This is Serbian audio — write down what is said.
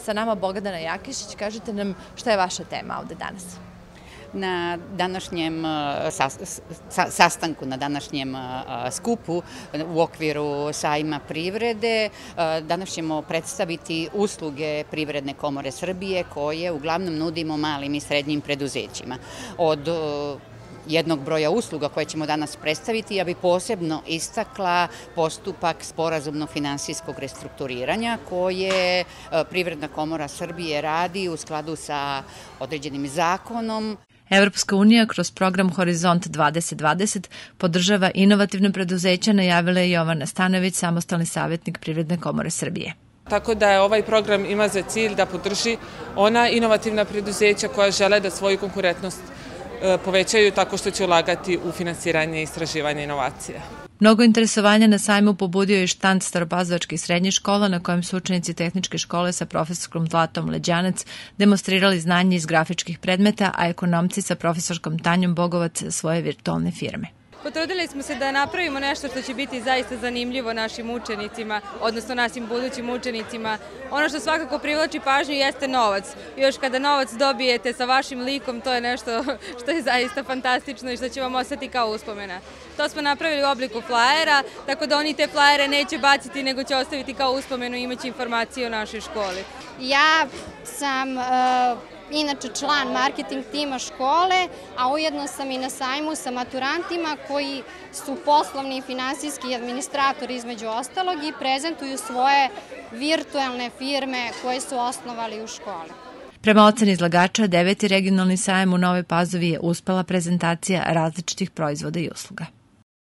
sa nama Bogdana Jakišić. Kažite nam šta je vaša tema ovde danas. Na današnjem sastanku, na današnjem skupu u okviru sajma privrede danas ćemo predstaviti usluge Privredne komore Srbije koje uglavnom nudimo malim i srednjim preduzećima. Od jednog broja usluga koje ćemo danas predstaviti, ja bih posebno istakla postupak sporazumnog finansijskog restrukturiranja koje Privredna komora Srbije radi u skladu sa određenim zakonom. Evropska unija kroz program Horizont 2020 podržava inovativne preduzeća, najavila je Jovana Stanojević, samostalni savjetnik Privredne komore Srbije. Tako da je ovaj program ima za cilj da podrži ona inovativna preduzeća koja žele da svoju konkurentnost povećaju tako što će ulagati u finansiranje istraživanja i inovacija. Mnogo interesovanja na sajmu pobudio je štand staropazovačkih srednjih škola na kojem su učenici tehničke škole sa profesorskom Zlatom Leđanac demonstrirali znanje iz grafičkih predmeta, a ekonomci sa profesorskom Tanjom Bogovac svoje virtualne firme. Potrudili smo se da napravimo nešto što će biti zaista zanimljivo našim učenicima, odnosno našim budućim učenicima. Ono što svakako privlači pažnju jeste novac. Još kada novac dobijete sa vašim likom, to je nešto što je zaista fantastično i što će vam ostati kao uspomena. To smo napravili u obliku flajera, tako da oni te flajere neće baciti, nego će ostaviti kao uspomenu i imaće informacije o našoj školi. Ja sam inače član marketing tima škole, a ujedno sam i na sajmu sa maturantima koji su poslovni i finansijski administratori između ostalog i prezentuju svoje virtualne firme koje su osnovali u školi. Prema oceni izlagača, 9. regionalni sajam u Novoj Pazovi je uspela prezentacija različitih proizvoda i usluga.